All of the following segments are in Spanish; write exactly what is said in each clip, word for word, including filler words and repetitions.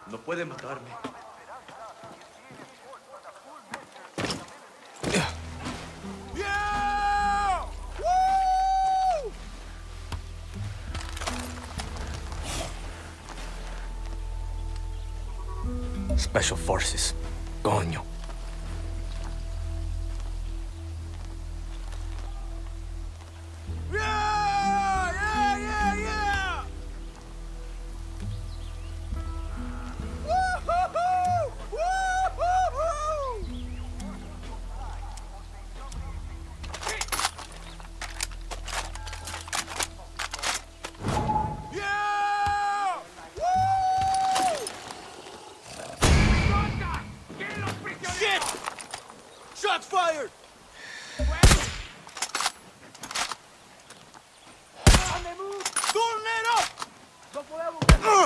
No puede matarme. Yeah! Woo! Special Forces. Coño. Yeah! Yeah, yeah, yeah! Woo-hoo-hoo! Woo-hoo-hoo! Yeah! Woo! Shit! Shots fired! ¡Tornero! ¡No podemos!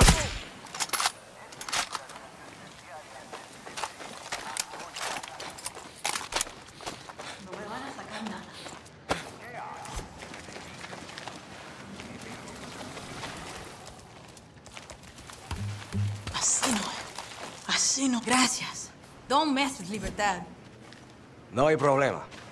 No me van a sacar nada. Así no. Así no. Gracias. Don't mess with Libertad. No hay problema.